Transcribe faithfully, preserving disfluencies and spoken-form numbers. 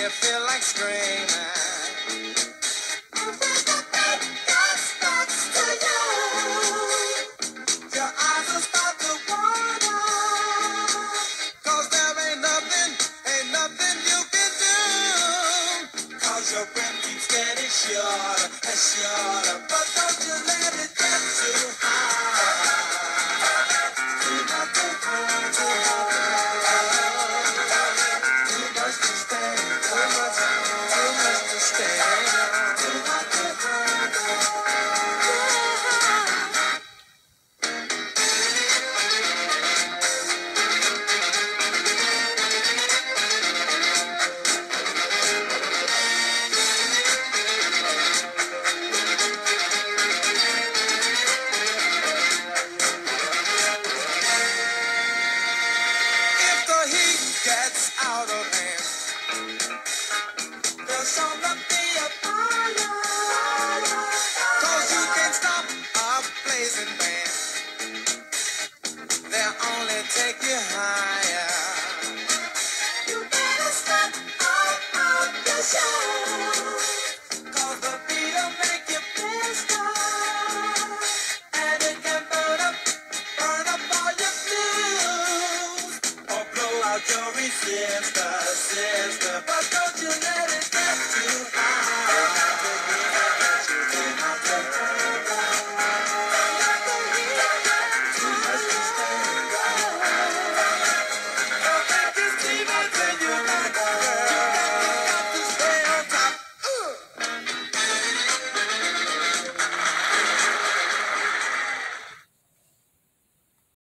you feel like screaming. And when the big gun starts to you, your eyes will start to water. Cause there ain't nothing, ain't nothing you can do. Cause your breath keeps getting shorter and shorter. But don't you let it get too high.